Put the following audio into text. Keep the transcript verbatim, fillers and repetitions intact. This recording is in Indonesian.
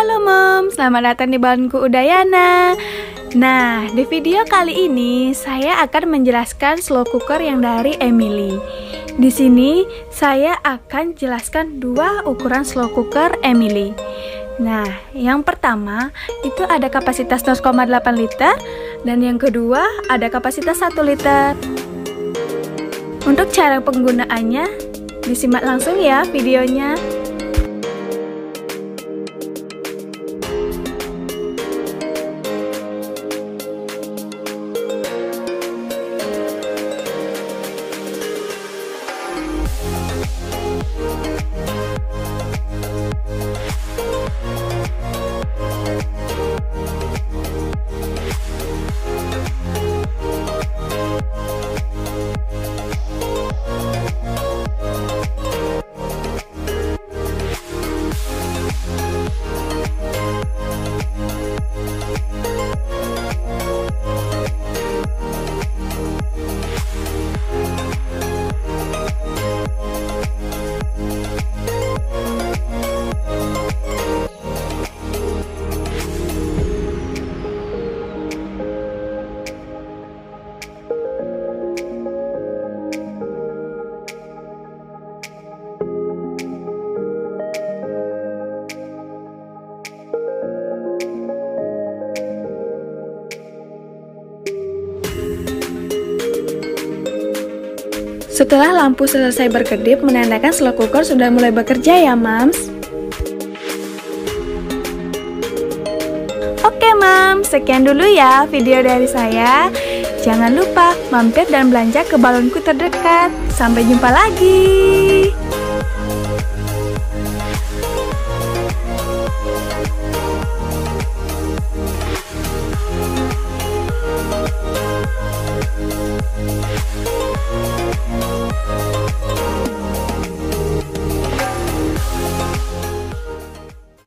Halo Mom, selamat datang di Balonku Udayana. Nah, di video kali ini saya akan menjelaskan slow cooker yang dari Emily. Di sini saya akan jelaskan dua ukuran slow cooker Emily. Nah, yang pertama itu ada kapasitas nol koma delapan liter dan yang kedua ada kapasitas satu liter. Untuk cara penggunaannya disimak langsung ya videonya. Setelah lampu selesai berkedip, menandakan slow cooker sudah mulai bekerja ya, Mams. Oke, Mams, sekian dulu ya video dari saya. Jangan lupa mampir dan belanja ke balonku terdekat. Sampai jumpa lagi.